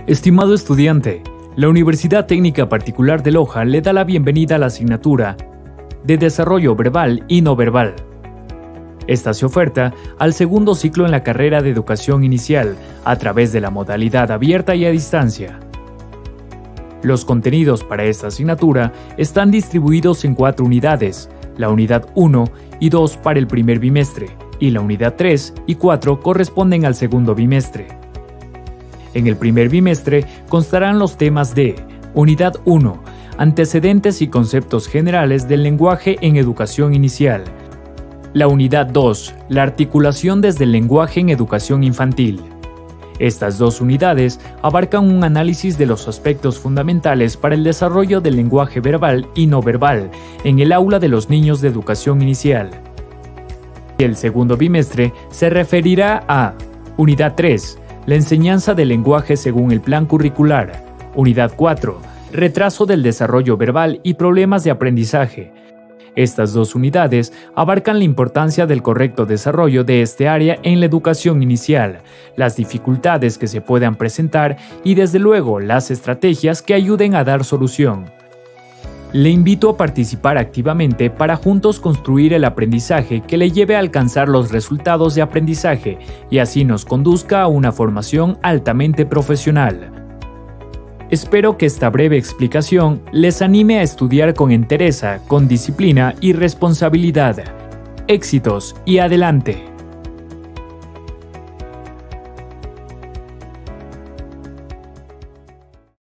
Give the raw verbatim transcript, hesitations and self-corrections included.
Estimado estudiante, la Universidad Técnica Particular de Loja le da la bienvenida a la asignatura de Desarrollo Verbal y No Verbal. Esta se oferta al segundo ciclo en la carrera de Educación Inicial a través de la modalidad abierta y a distancia. Los contenidos para esta asignatura están distribuidos en cuatro unidades, la unidad uno y dos para el primer bimestre, y la unidad tres y cuatro corresponden al segundo bimestre. En el primer bimestre constarán los temas de Unidad uno, Antecedentes y conceptos generales del lenguaje en educación inicial. La Unidad dos, La articulación desde el lenguaje en educación infantil. Estas dos unidades abarcan un análisis de los aspectos fundamentales para el desarrollo del lenguaje verbal y no verbal en el aula de los niños de educación inicial. El segundo bimestre se referirá a Unidad tres, La enseñanza del lenguaje según el plan curricular. Unidad cuatro, Retraso del desarrollo verbal y problemas de aprendizaje. Estas dos unidades abarcan la importancia del correcto desarrollo de este área en la educación inicial, las dificultades que se puedan presentar y desde luego las estrategias que ayuden a dar solución. Le invito a participar activamente para juntos construir el aprendizaje que le lleve a alcanzar los resultados de aprendizaje y así nos conduzca a una formación altamente profesional. Espero que esta breve explicación les anime a estudiar con entereza, con disciplina y responsabilidad. Éxitos y adelante.